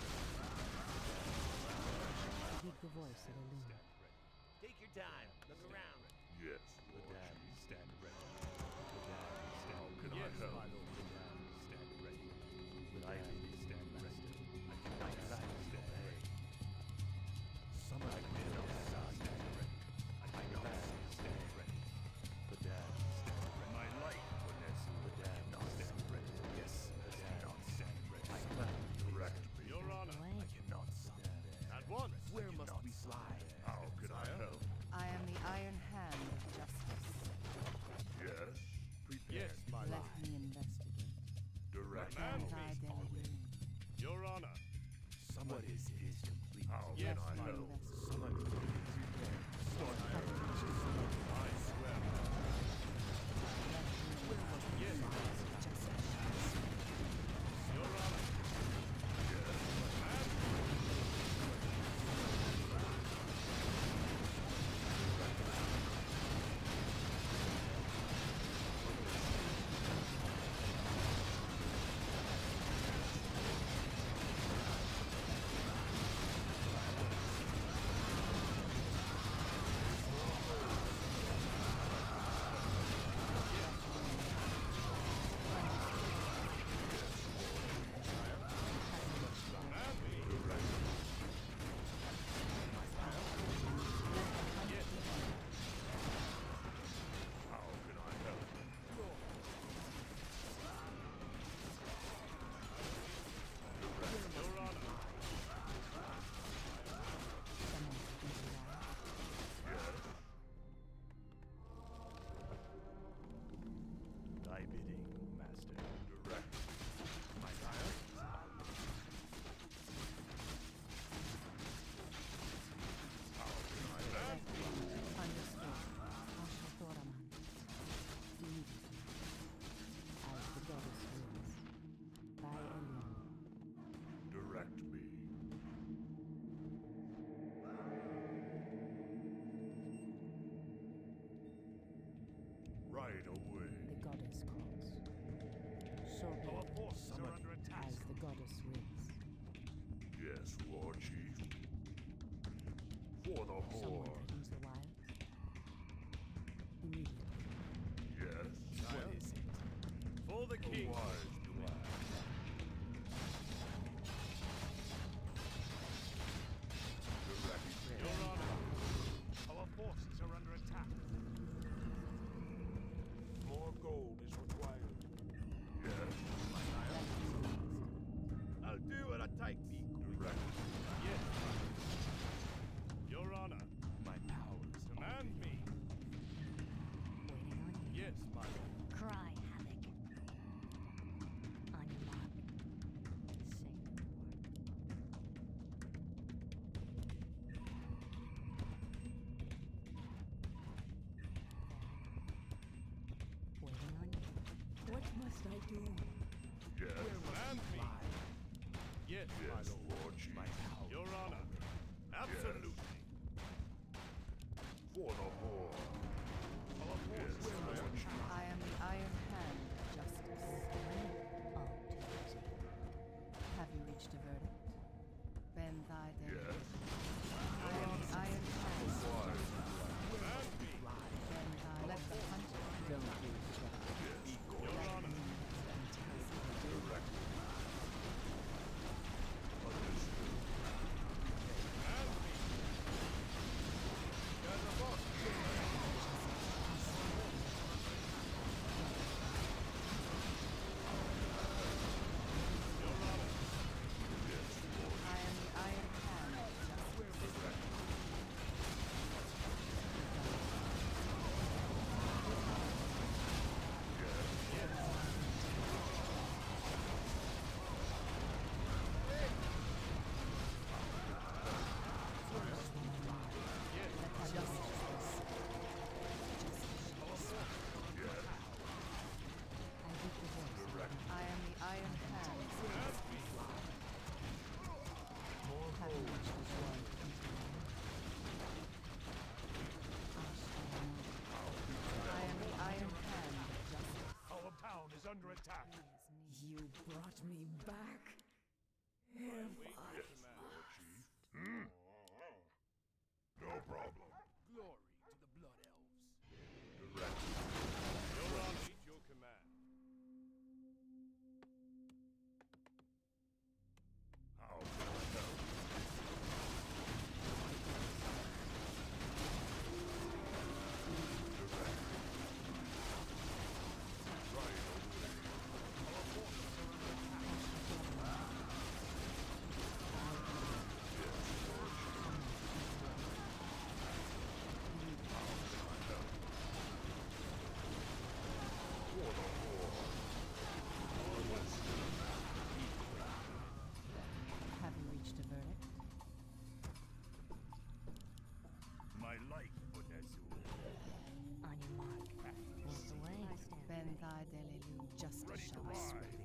Stand ready. Take your time. Look around. Yes, The Lord damned Chief. stand ready. The damned stand How can ready. I help? My lord. The damned stand ready. The damned stand ready. I cannot stand ready. Summon I cannot stand ready. I cannot stand ready. The damned stand ready. My light, Vanessa. The damned stand ready. Yes, the damned stand ready. I cannot Direct me. Your Honor, I cannot stand at once. Where must we fly? How can I help? I am the iron hand of justice. Yes. Yes, my Let lord. me investigate. Direct Command me. Thy me. delivery. Your Honor, Summon is complete. How Yes, can I my help? Summon is prepared. Start I swear. Yes, Your Honor. Command me. Command me. Yes, How can I help? Your Honor. Yes. Thy bidding, master. Direct me. My sire. How can I help? Command me. Understood. Asha Thoraman. Immediately. As the goddess wills. By Elion. Direct me. Right away. The goddess calls. So be Our it. forces are under attack. As the goddess wills. Yes, Lord Chief. For the Someone Horde. threatens the wild. Immediately. Yes. What is it? For the A king. wise plan. Direct me. Your Honor. Our forces are under attack. More gold is required. Yes. I'll do what I take me. Direct me. Yes. Your Honor. My powers. Command me. Waiting on you. Yes, my lord. Cry havoc. On your mark. Sing the word. Waiting on you. What must I do? Yes. Command me. Yes, my Yes, lord. Lord Chief. Your Honor. Absolutely. For the Horde. Our Yes, forces are under Lord attack. Chief. I am the iron hand of justice. All to duty. Have you reached a verdict? Bend thy delivery. Yes. I am the iron hand of Wise justice. Command me. Bend thy let the hunter. Don't lose track. Yes. Your Honor. Direct me. Understood. Command me. Gather up.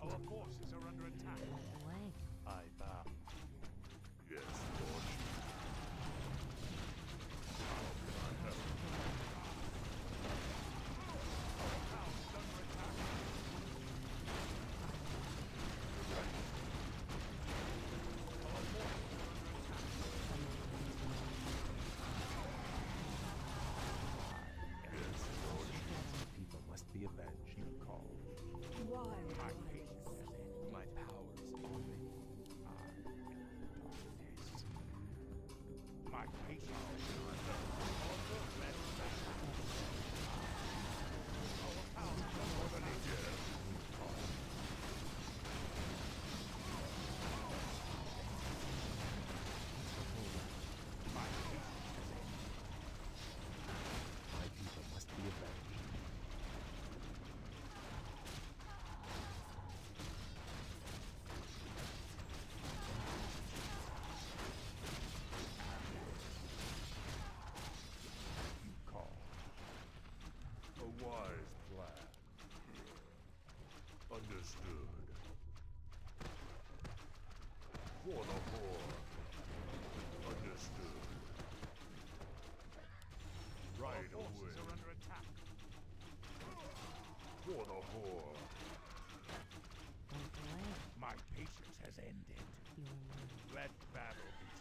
Our forces are under attack. Light the way. I bow. Yes, Lord. How can I help? Our town is under attack. Our forces are under attack. Yes, Lord. People must be avenged. You call. Why? My patience has ended. My powers already. My patience has My people must be avenged. You call. A wise plan. Understood. For the Horde. Understood. Our Right forces away. are under attack. For the Horde. Light the way. My patience has ended. Your word. Let battle be